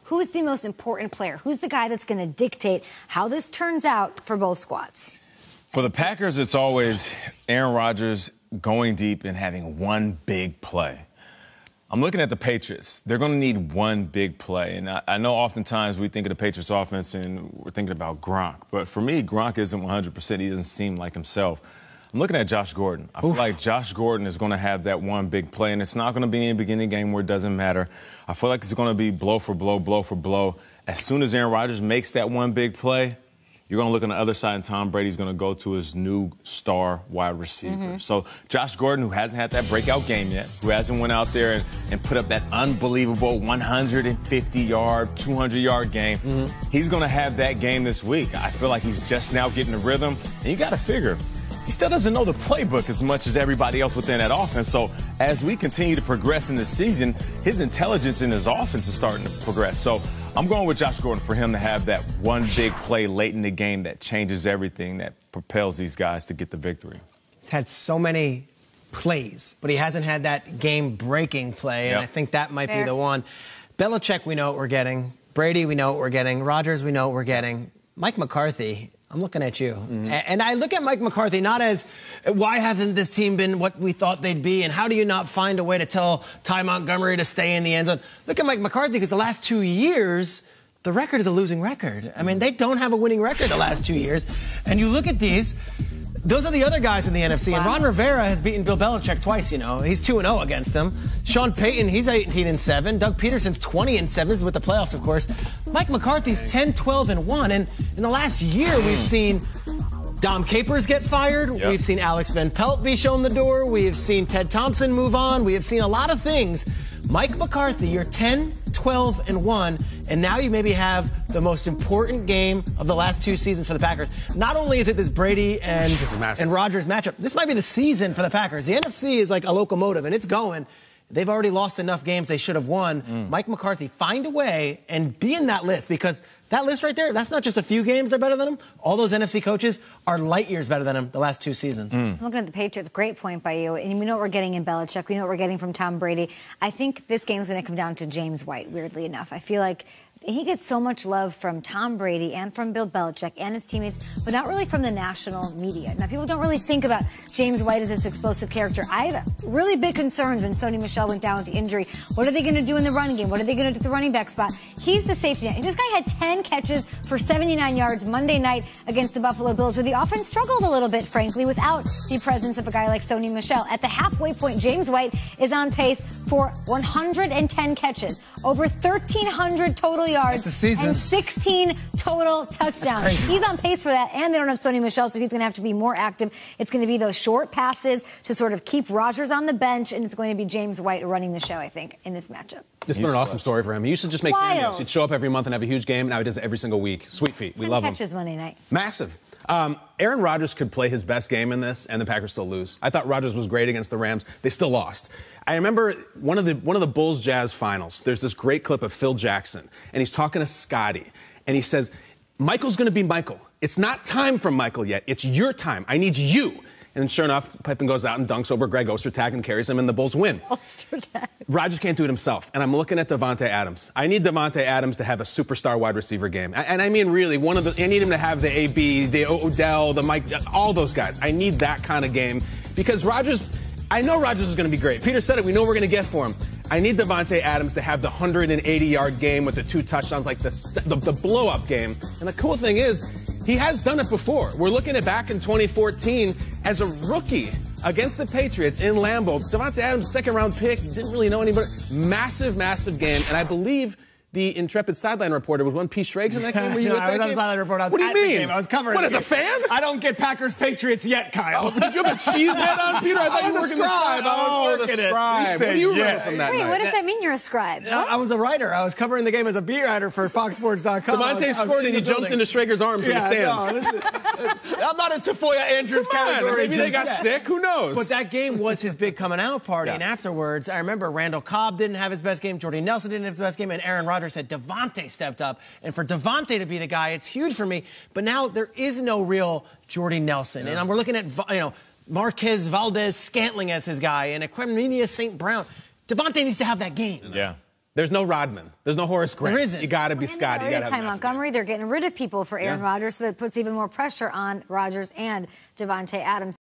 who's the most important player? Who's the guy that's going to dictate how this turns out for both squads? For the Packers, it's always Aaron Rodgers going deep and having one big play. I'm looking at the Patriots. They're going to need one big play. And I know oftentimes we think of the Patriots offense and we're thinking about Gronk. But for me, Gronk isn't 100%. He doesn't seem like himself. I'm looking at Josh Gordon. I feel like Josh Gordon is going to have that one big play, and it's not going to be in the beginning of the game where it doesn't matter. I feel like it's going to be blow for blow, blow for blow. As soon as Aaron Rodgers makes that one big play, you're going to look on the other side, and Tom Brady's going to go to his new star wide receiver. So Josh Gordon, who hasn't had that breakout game yet, who hasn't went out there and put up that unbelievable 150-yard, 200-yard game, he's going to have that game this week. I feel like he's just now getting the rhythm, and you got to figure, he still doesn't know the playbook as much as everybody else within that offense. So as we continue to progress in this season, his intelligence in his offense is starting to progress. So I'm going with Josh Gordon for him to have that one big play late in the game that changes everything, that propels these guys to get the victory. He's had so many plays, but he hasn't had that game-breaking play, and I think that might be the one. Belichick, we know what we're getting. Brady, we know what we're getting. Rodgers, we know what we're getting. Mike McCarthy, I'm looking at you. And I look at Mike McCarthy not as, why hasn't this team been what we thought they'd be, and how do you not find a way to tell Ty Montgomery to stay in the end zone? Look at Mike McCarthy, because the last 2 years, the record is a losing record. I mean, they don't have a winning record the last 2 years. And you look at these, those are the other guys in the NFC. And Ron Rivera has beaten Bill Belichick twice, you know. He's 2-0 against him. Sean Payton, he's 18-7. Doug Peterson's 20-7. This is with the playoffs, of course. Mike McCarthy's 10-12-1. And in the last year, we've seen Dom Capers get fired. We've seen Alex Van Pelt be shown the door. We have seen Ted Thompson move on. We have seen a lot of things. Mike McCarthy, you're 10-12-1, and now you maybe have the most important game of the last 2 seasons for the Packers. Not only is it this Brady and Rodgers matchup, this might be the season for the Packers. The NFC is like a locomotive, and it's going. They've already lost enough games they should have won. Mike McCarthy, find a way and be in that list, because that list right there, that's not just a few games that are better than him. All those NFC coaches are light years better than him the last 2 seasons. I'm looking at the Patriots. Great point by you. And we know what we're getting in Belichick. We know what we're getting from Tom Brady. I think this game's going to come down to James White, weirdly enough. I feel like he gets so much love from Tom Brady and from Bill Belichick and his teammates, but not really from the national media. Now, people don't really think about James White as this explosive character. I had really big concerns when Sony Michel went down with the injury. What are they going to do in the run game? What are they going to do at the running back spot? He's the safety net. This guy had 10 catches for 79 yards Monday night against the Buffalo Bills, where the offense struggled a little bit, frankly, without the presence of a guy like Sony Michel. At the halfway point, James White is on pace for 110 catches, over 1,300 total yards, and 16 total touchdowns. He's on pace for that, and they don't have Sony Michel, so he's going to have to be more active. It's going to be those short passes to sort of keep Rodgers on the bench, and it's going to be James White running the show, I think, in this matchup. It's been an awesome story for him. He used to just make cameos. He'd show up every month and have a huge game. Now he does it every single week. Sweet feet. We love him. 10 catches Monday night. Massive. Aaron Rodgers could play his best game in this, and the Packers still lose. I thought Rodgers was great against the Rams. They still lost. I remember one of the Bulls-Jazz finals. There's this great clip of Phil Jackson, and he's talking to Scotty, and he says, Michael's going to be Michael. It's not time for Michael yet. It's your time. I need you. And sure enough, Pippen goes out and dunks over Greg Ostertag and carries him, and the Bulls win. Ostertag. Rodgers can't do it himself. And I'm looking at Davante Adams. I need Davante Adams to have a superstar wide receiver game. And I mean, really, I need him to have the AB, the Odell, the Mike, all those guys. I need that kind of game, because Rodgers, I know Rodgers is going to be great. Peter said it. We know what we're going to get for him. I need Davante Adams to have the 180-yard game with the 2 touchdowns, like the blow-up game. And the cool thing is, he has done it before. We're looking at back in 2014 as a rookie against the Patriots in Lambeau. Davante Adams, second-round pick, didn't really know anybody. Massive, massive game. And I believe the intrepid sideline reporter was one P. Schrags in that game. Were you I was on the sideline report. I was what do you mean? The game. I was covering. What, as a fan? I don't get Packers Patriots yet, Kyle. Did you have a cheese head on, Peter? I thought you were working the scribe. I was working the scribe. What do you remember from that Wait, night? what does that mean you're a scribe? I was a writer. I was covering the game as a beat writer for FoxSports.com. Davante scored and he jumped into Schrager's arms in the stands. I'm not a Tafoya Andrews category. Maybe they got sick. Who knows? But that game was his big coming out party. And afterwards, I remember Randall Cobb didn't have his best game. Jordy Nelson didn't have his best game. And Aaron Rodgers said Davante stepped up. And for Davante to be the guy, it's huge for me. But now there is no real Jordy Nelson. And we're looking at, Marquez Valdez Scantling as his guy and Equanimeous St. Brown. Davante needs to have that game. There's no Rodman. There's no Horace Grant. There isn't. You got to be Scott. You got to have Ty Montgomery. They're getting rid of people for Aaron Rodgers, so that puts even more pressure on Rodgers and Devontae Adams.